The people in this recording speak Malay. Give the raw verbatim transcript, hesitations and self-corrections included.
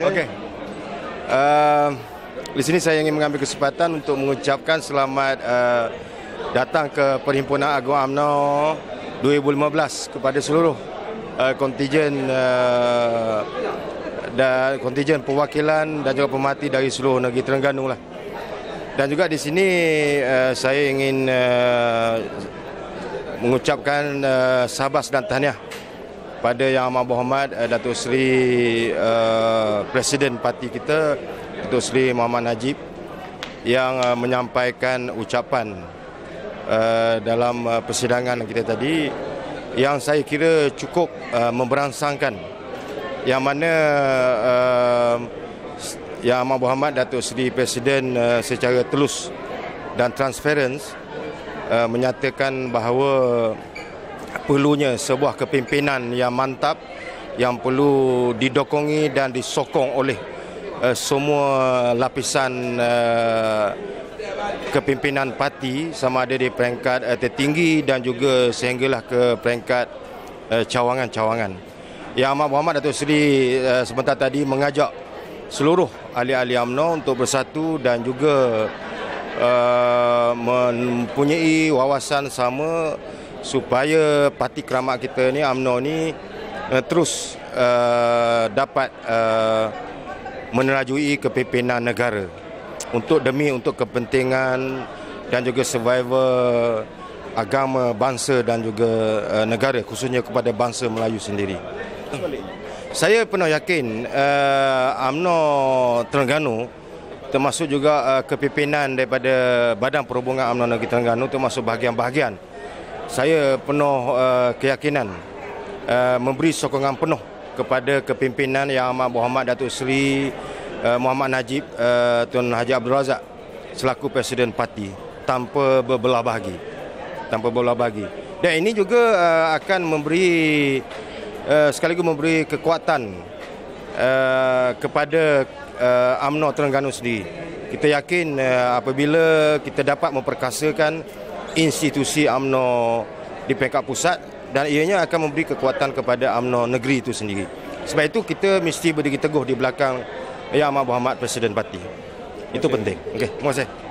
Okey. Uh, di sini saya ingin mengambil kesempatan untuk mengucapkan selamat uh, datang ke Perhimpunan Agung U M N O dua ribu lima belas kepada seluruh uh, kontijen uh, dan kontijen perwakilan dan juga pemerhati dari seluruh negeri Terengganu lah. Dan juga di sini uh, saya ingin uh, mengucapkan uh, sabas dan tahniah pada Yang Amat Berhormat uh, Datuk Seri uh, Presiden Parti kita, Datuk Seri Mohammad Najib, yang uh, menyampaikan ucapan uh, dalam uh, persidangan kita tadi yang saya kira cukup uh, memberangsangkan, yang mana uh, Yang Amat Berhormat Datuk Seri Presiden uh, secara telus dan transparan uh, menyatakan bahawa perlunya sebuah kepimpinan yang mantap yang perlu didokongi dan disokong oleh uh, semua lapisan uh, kepimpinan parti, sama ada di peringkat uh, tertinggi dan juga sehinggalah ke peringkat uh, cawangan-cawangan. Yang Amat Berhormat Datuk Seri uh, sebentar tadi mengajak seluruh ahli-ahli U M N O untuk bersatu dan juga uh, mempunyai wawasan sama supaya parti keramat kita ni, U M N O ni uh, terus uh, dapat uh, menerajui kepimpinan negara untuk demi untuk kepentingan dan juga survival agama, bangsa dan juga uh, negara, khususnya kepada bangsa Melayu sendiri. Saya penuh yakin uh, U M N O Terengganu, termasuk juga uh, kepimpinan daripada Badan Perhubungan U M N O Negeri Terengganu, termasuk bahagian-bahagian, saya penuh uh, keyakinan uh, memberi sokongan penuh kepada kepimpinan Yang Amat Berhormat Datuk Seri uh, Mohammad Najib, uh, Tuan Haji Abdul Razak selaku Presiden Parti, tanpa berbelah bahagi, tanpa berbelah bahagi. Dan ini juga uh, akan memberi Uh, sekaligus memberi kekuatan uh, kepada uh, U M N O Terengganu sendiri. Kita yakin uh, apabila kita dapat memperkasakan institusi U M N O di peringkat pusat, dan ianya akan memberi kekuatan kepada U M N O negeri itu sendiri. Sebab itu kita mesti berdiri teguh di belakang Yang Amat Berhormat Presiden Parti. Itu penting. Okey, terima kasih.